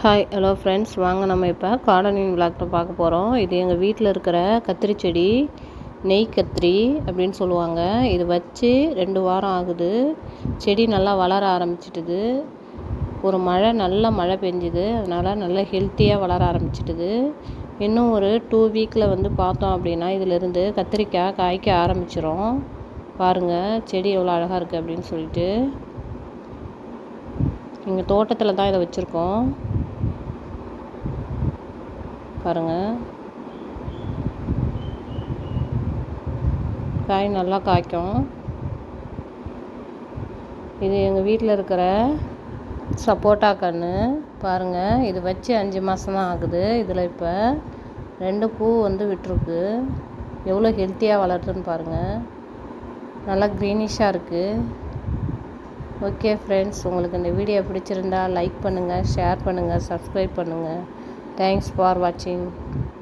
Hi hello friends, வாங்க நம்ம இப்போ கார்டனிங் விளாக்ல பார்க்க போகிறோம். இது எங்கள் வீட்டில் இருக்கிற கத்திரி செடி, நெய் கத்திரி அப்படின்னு சொல்லுவாங்க. இது வச்சு 2 வாரம் ஆகுது. செடி நல்லா வளர ஆரம்பிச்சிட்டுது. ஒரு நல்ல மழை பெஞ்சுது, அதனால் நல்லா ஹெல்த்தியாக வளர ஆரம்பிச்சிட்டுது. இன்னும் ஒரு 2 வீக்கில் பார்த்தோம் அப்படின்னா இதிலிருந்து கத்திரிக்காய் காய்க்க ஆரம்பிச்சிரும். பாருங்கள் செடி எவ்வளோ அழகாக இருக்குது அப்படின்னு சொல்லிட்டு. எங்கள் தோட்டத்தில் தான் இதை வச்சுருக்கோம். பாருங்கள், காய் நல்லா காய்க்கும். இது எங்கள் வீட்டில் இருக்கிற சப்போட்டா கன்று. பாருங்கள், இது வச்சு 5 மாதம் தான் ஆகுது. இதில் இப்போ 2 பூ விட்டுருக்கு. எவ்வளோ ஹெல்த்தியாக வளருதுன்னு பாருங்கள். நல்லா க்ரீனிஷாக இருக்குது. ஓகே ஃப்ரெண்ட்ஸ், உங்களுக்கு இந்த வீடியோ பிடிச்சிருந்தா லைக் பண்ணுங்கள், ஷேர் பண்ணுங்கள், சப்ஸ்கிரைப் பண்ணுங்கள். தேங்க்ஸ் ஃபார் வாட்சிங்.